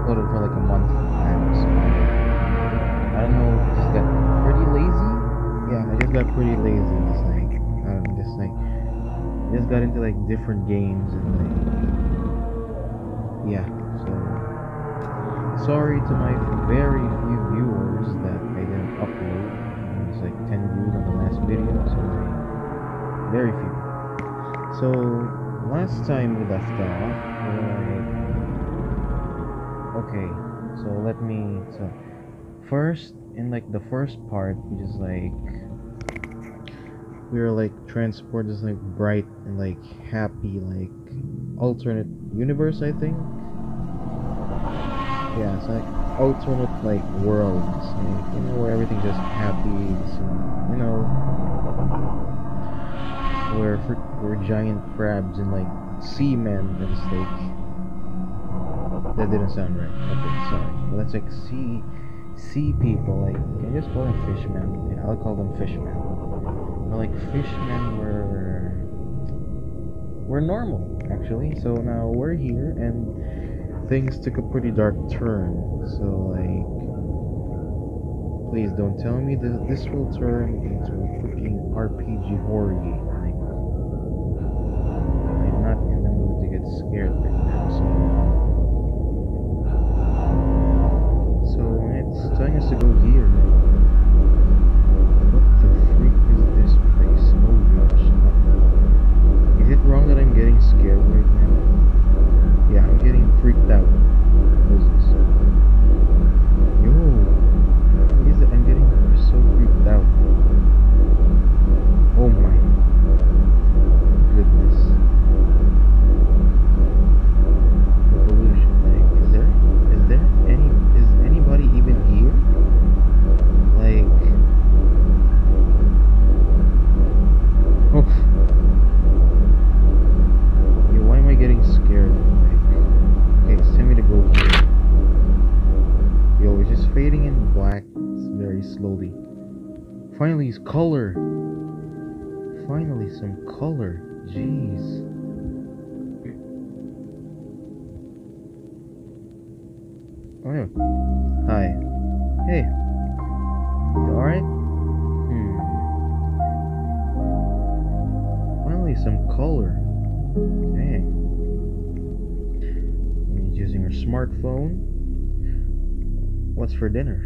uploaded for like a month now, so I don't know. I just got pretty lazy. Yeah, I just got pretty lazy. Just like I don't know, just got into like different games and like yeah. So sorry to my very few viewers that I didn't upload. It was like 10 views on the last video, so like very few. So last time we left off, okay. So let me. So first, in like the first part, we just like we were like transported this like bright and like happy like alternate universe, I think. Yeah, it's like alternate like worlds, like, you know, where everything's just happy. So, you know, where we're giant crabs and like seamen and it's like that didn't sound right. Okay, sorry. Well, that's like sea people. Like, can you just call them fishmen? Yeah, I'll call them fishmen. Well, like fishmen were normal actually. So now we're here and things took a pretty dark turn. So like, please don't tell me that this will turn into a freaking RPG horror game. Like, I'm not in the mood to get scared right now. So it's telling us to go here. What the freak is this place? Oh gosh. Is it wrong that I'm getting scared right now? Yeah, I'm getting freaked out. What is this? Yo, what is it? I'm getting so freaked out. Oh my goodness. Revolution. Like, is anybody even here? Like, oh, yo, why am I getting scared? Okay, it's telling me to go here. Yo, it's just fading in black very slowly. Finally, it's color. Finally, some color. Jeez. Oh, yeah. Hi. Hey. You alright? Finally, some color. Dang. He's using her smartphone. What's for dinner?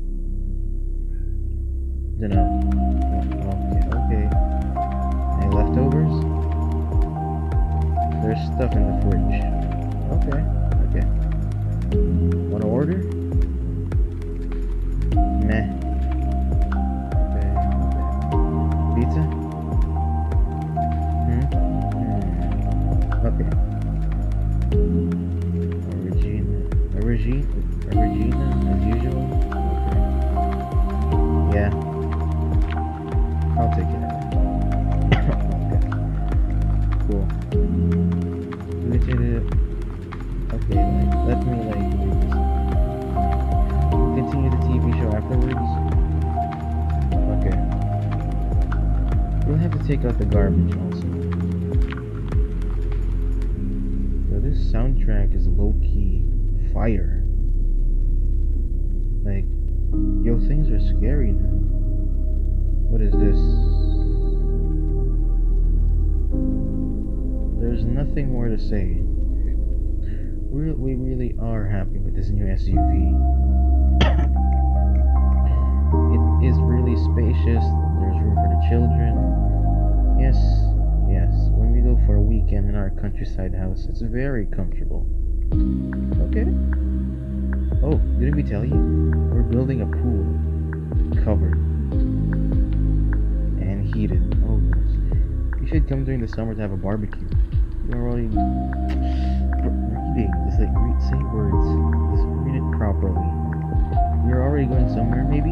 Dunno. Okay. Any leftovers? There's stuff in the fridge. Okay. Wanna order? Meh. Okay. Pizza? Okay. Regina, as usual. Okay. Yeah. I'll take it. Okay. Cool. Limited. Okay, like, let me like continue the TV show afterwards. Okay. We'll have to take out the garbage also. So this soundtrack is low-key fire. Like, yo, things are scary now. What is this? There's nothing more to say. We really are happy with this new SUV. It is really spacious. There's room for the children. Yes. When we go for a weekend in our countryside house, it's very comfortable. Okay. Oh, didn't we tell you? We're building a pool. Covered. And heated. Oh, gosh. You should come during the summer to have a barbecue. You're already reading. Just like say words. Just read it properly. You're already going somewhere, maybe?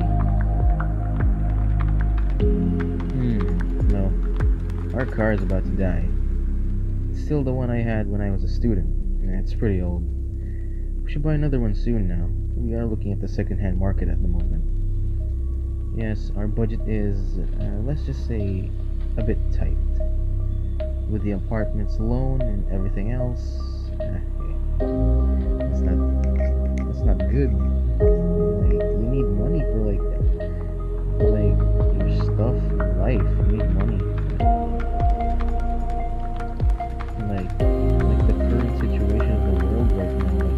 No. Our car is about to die. It's still the one I had when I was a student. And it's pretty old. We should buy another one soon now. We are looking at the second-hand market at the moment. Yes, our budget is, let's just say, a bit tight. With the apartment's loan and everything else, let's good. Like, you need money for like your stuff in life. You need money. Like the current situation of the world right now, like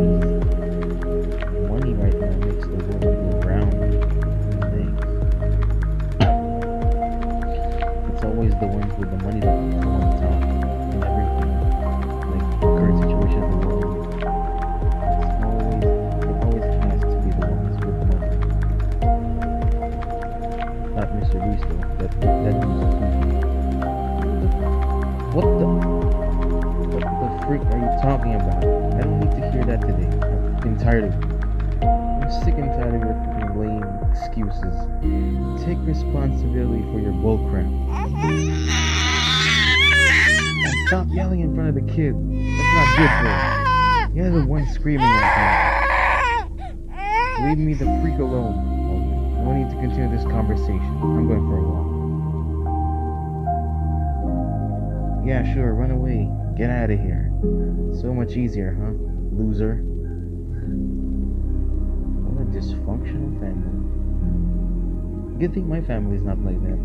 money right now makes the world go round. Like, it's always the ones with the money that come on top and everything. Like the current situation of the world, it always has to be the ones with money. Not Mr. Beast though. That what the freak are you talking about? I don't need to hear that today. I'm tired of it. I'm sick and tired of your freaking lame excuses. Take responsibility for your bullcrap. And stop yelling in front of the kid. That's not good for him. You're the one screaming like that. Leave me the freak alone. No need to continue this conversation. I'm going for a walk. Yeah, sure, run away. Get out of here. So much easier, huh? Loser. What a dysfunctional family. Good thing my family's not like that.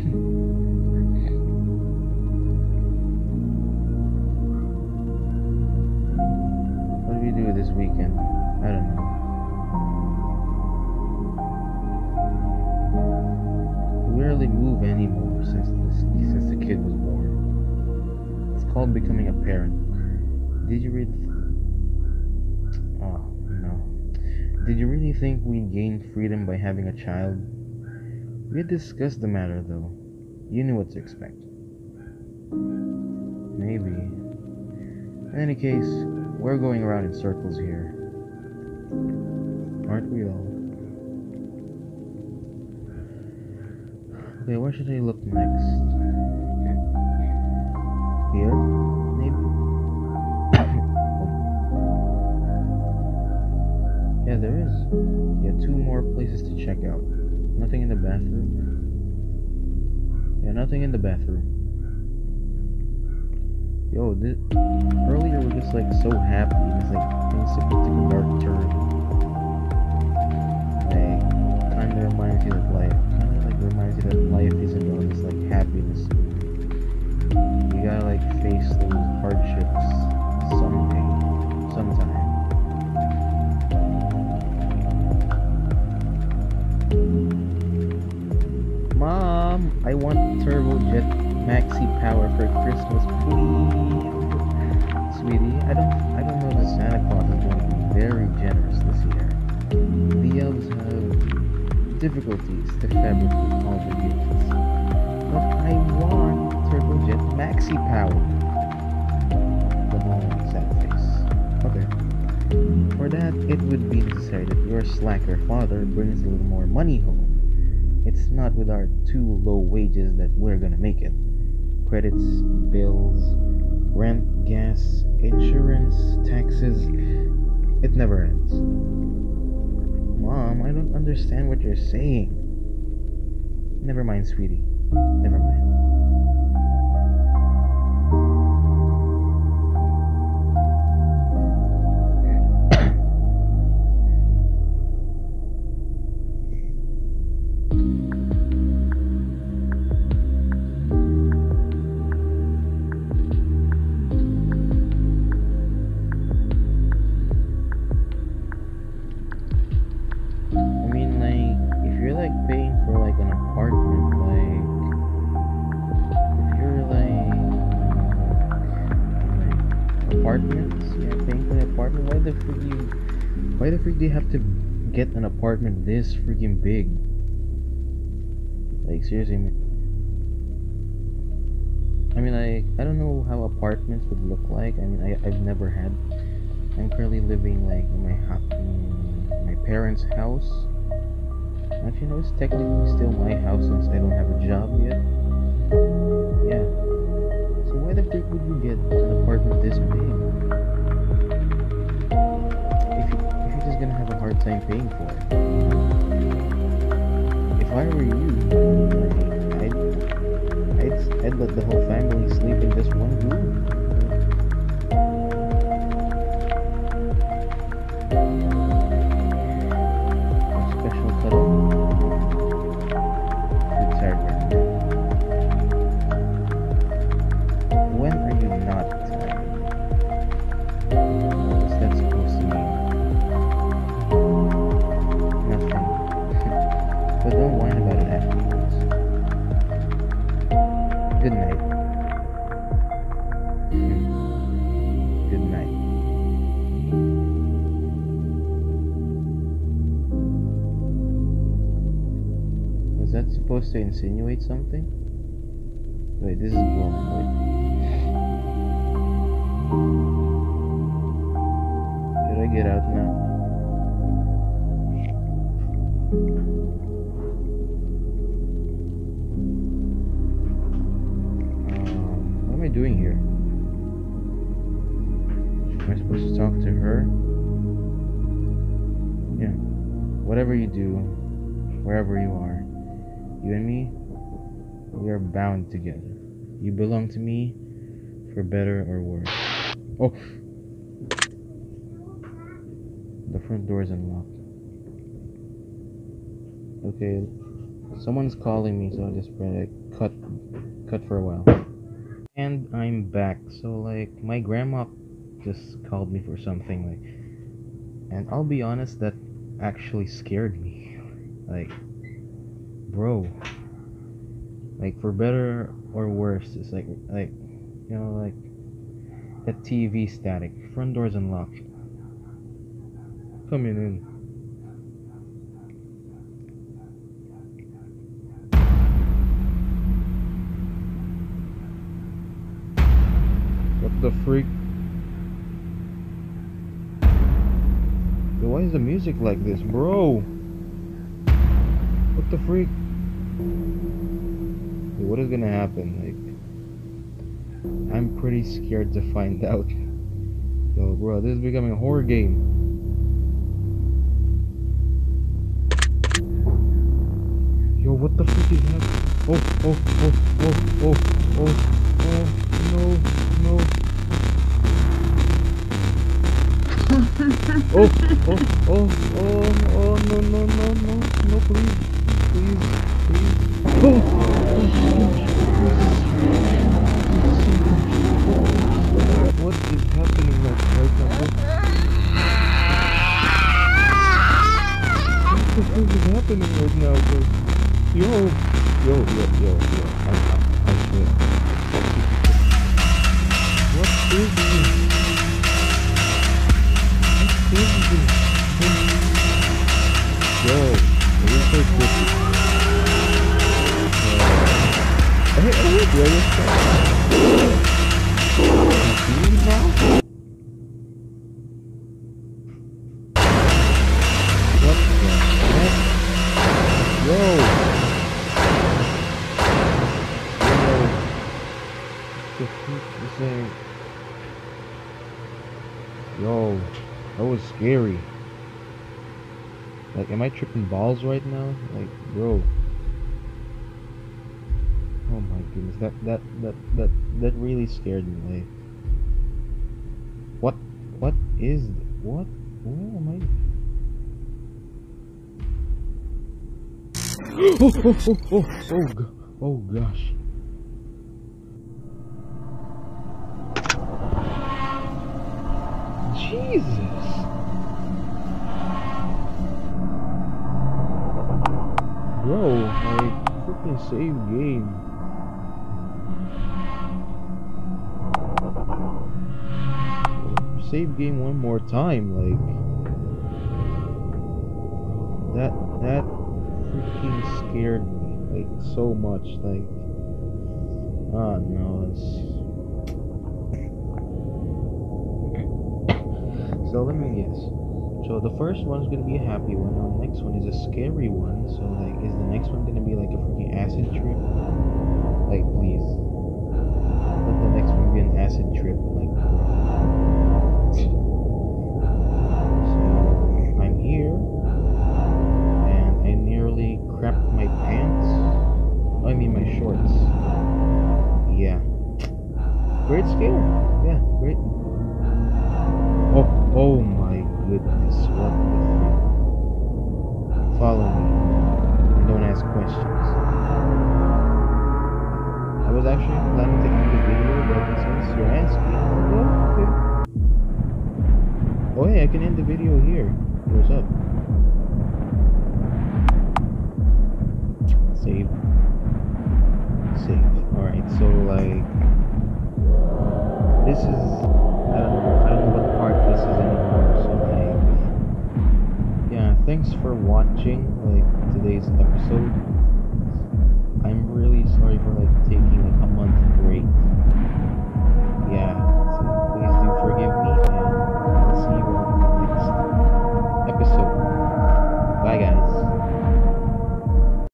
What do we do this weekend? I don't know. We rarely move anymore since the kid was born. It's called becoming a parent. Did you read? Oh no. Did you really think we'd gain freedom by having a child? We had discussed the matter though. You knew what to expect. Maybe. In any case, we're going around in circles here. Aren't we all? Okay, where should I look next? Here? Maybe? Yeah, there is. Yeah, 2 more places to check out. Nothing in the bathroom. Yeah, nothing in the bathroom. Yo, earlier we're just like so happy. It's like things took a dark turn. Like, kinda reminds you that life isn't all this like happiness. You gotta like face those hardships sometime. Mom, I want Turbojet Maxi Power for Christmas, please. Sweetie, I don't know that Santa Claus is going to be very generous this year. The elves have difficulties to fabricate all the gifts. But I want Turbojet Maxi Power. The mom with sad face. Okay. For that, it would be necessary that your slacker father brings a little more money home. It's not with our 2 low wages that we're gonna make it. Credits, bills, rent, gas, insurance, taxes. It never ends. Mom, I don't understand what you're saying. Never mind, sweetie. Never mind. Why the freak do you have to get an apartment this freaking big? Like, seriously, I mean, I don't know how apartments would look like. I mean, I've never had. I'm currently living like in my parents' house. Actually, no, it's technically still my house since I don't have a job yet. Yeah. So why the freak would you get an apartment this big? Gonna have a hard time paying for it. If I were you, I'd let the whole family sleep in just one room. supposed to insinuate something? Wait, this is glowing. Wait. Should I get out now? What am I doing here? Am I supposed to talk to her? Yeah. Whatever you do, wherever you are, you and me, we are bound together. You belong to me, for better or worse. Oh! The front door is unlocked. Okay, someone's calling me, so I'll just cut for a while. And I'm back. So like, my grandma just called me for something, like, and I'll be honest, that actually scared me. Like, bro, like, for better or worse, it's like you know, like that TV static. Front door's unlocked. Coming in. What the freak? Yo, why is the music like this, bro? What the freak? Yo, what is gonna happen? Like, I'm pretty scared to find out. Yo, bro, this is becoming a horror game. Yo, what the freak is happening? Oh, no. No, please. What is happening right now? What the fuck is happening right now, bro? Yo. I swear. What is this? Yo, it is so trippy. Hey, do I just now? What the heck? Yo! The freak is there? Yo, that was scary. Like, am I tripping balls right now? Like, bro. Oh my goodness, that really scared me. Like, what is, what? Where am I? Oh gosh. Jesus. Bro, like, freaking save game. Save game one more time, like, that freaking scared me, like, so much, like, oh no, so let me guess. So the first one's gonna be a happy one, and the next one is a scary one. So like, is the next one gonna be like a freaking acid trip? Like, please, let the next one be an acid trip. Like, so I'm here, and I nearly crapped my pants. I mean my shorts. Yeah, great scare. Yeah, great. Oh my goodness, what the freak? Follow me, and don't ask questions. I was actually planning to end the video, but since you're asking, well, okay. Oh hey, I can end the video here. What's up? Save. Alright, so like, this is, I don't know what part this is anymore, so like, yeah, thanks for watching, like, today's episode.